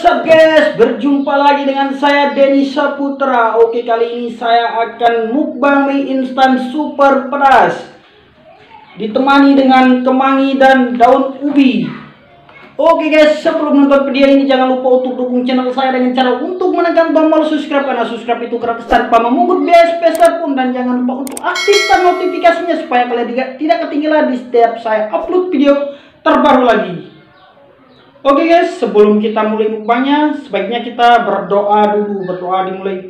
up guys, berjumpa lagi dengan saya Denny Saputra. Oke, kali ini saya akan mukbang mie instan super pedas, ditemani dengan kemangi dan daun ubi. Oke guys, sebelum nonton video ini jangan lupa untuk dukung channel saya dengan cara untuk menekan tombol subscribe, karena subscribe itu gratis tanpa memungut biaya sebesar pun. Dan jangan lupa untuk aktifkan notifikasinya supaya kalian tidak ketinggalan di setiap saya upload video terbaru lagi. Oke guys, sebelum kita mulai mukbangnya, sebaiknya kita berdoa dulu. Berdoa dimulai.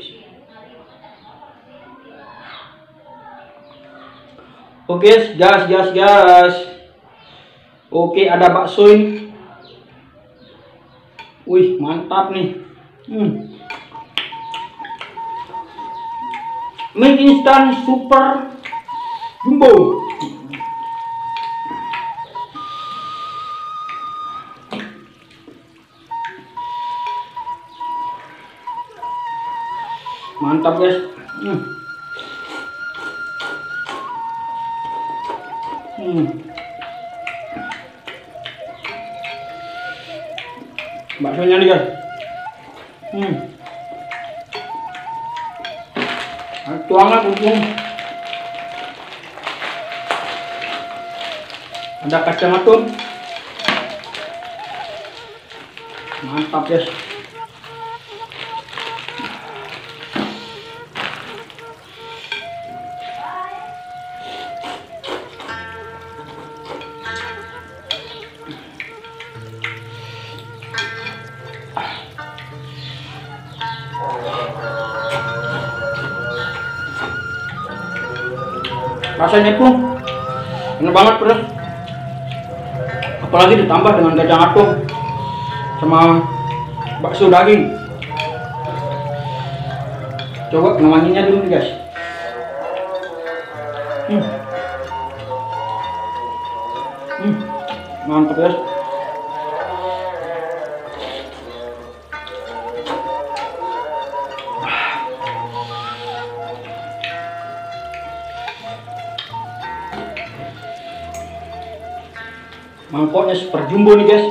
Oke gas. Oke, ada bakso ini. Wih, mantap nih. Mie instan super jumbo. Mantap guys. Baksonya nih guys. Tuangnya bumbu. Ada kacang atum. Mantap guys. Rasanya itu enak banget pedas, apalagi ditambah dengan kacang atum sama bakso daging. Coba kemanginya dulu nih guys. Mantap guys. Mangkoknya super jumbo nih guys.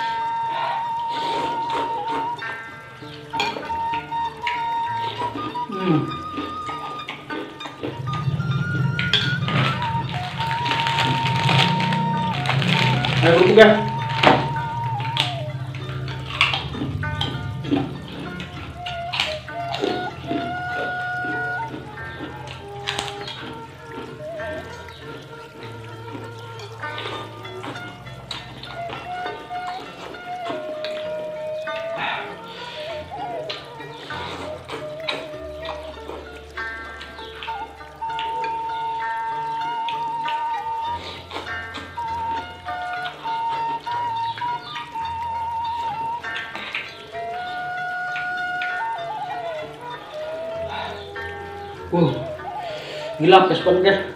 Ayo bubuk ya. Gila pedas banget guys.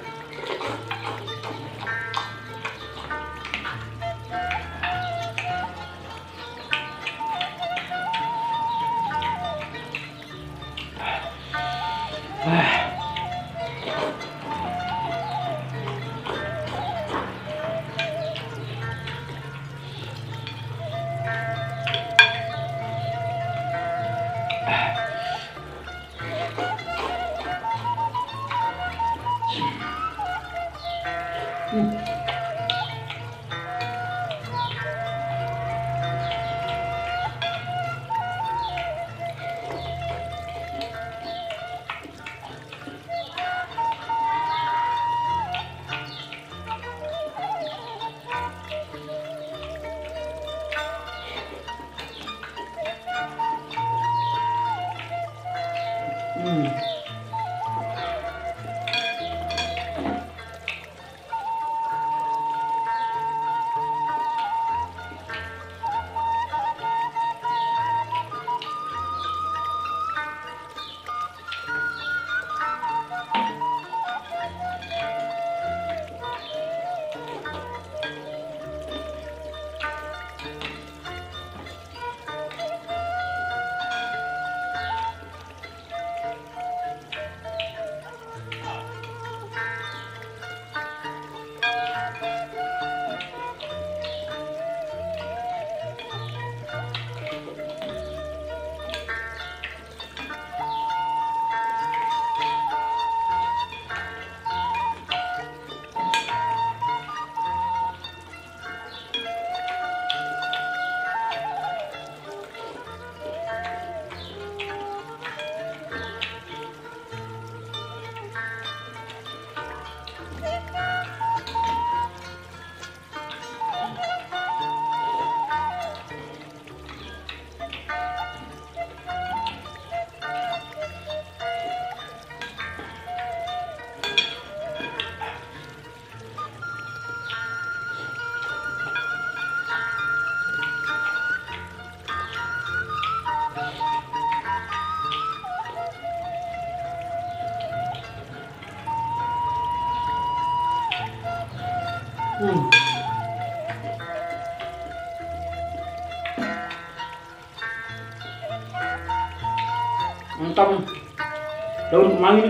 Mantap daun kemangi.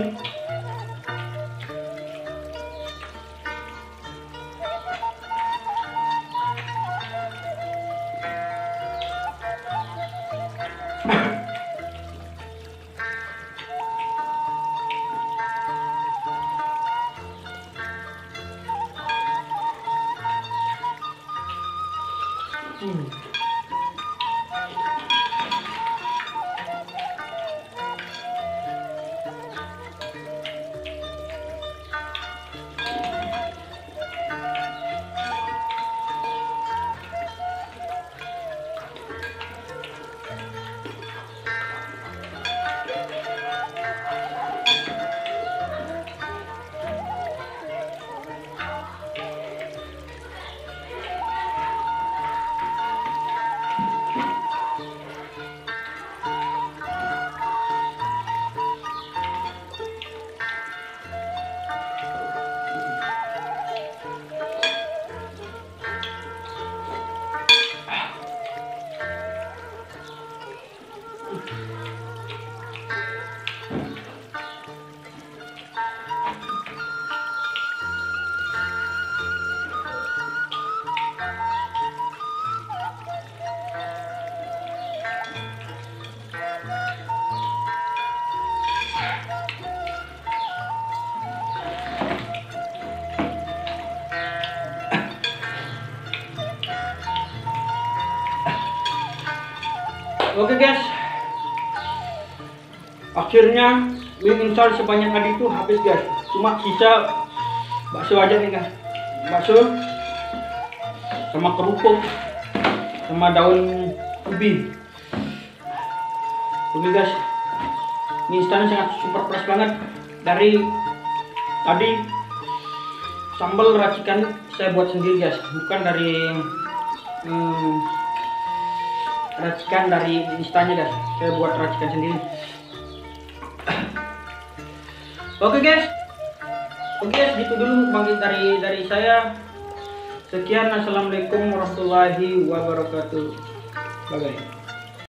Oke guys, akhirnya mie instan sebanyak tadi itu habis guys. Cuma sisa bakso aja nih guys. Bakso sama kerupuk sama daun ubi. Oke guys, mie instan sangat super fresh banget. Dari tadi sambal racikan saya buat sendiri guys, bukan dari racikan dari instannya guys. Saya buat racikan sendiri. Oke guys, gitu dulu mungkin dari saya. Sekian, assalamualaikum warahmatullahi wabarakatuh. Bye bye.